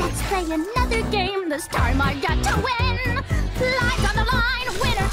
Let's play another game. This time I got to win. Lives on the line, winner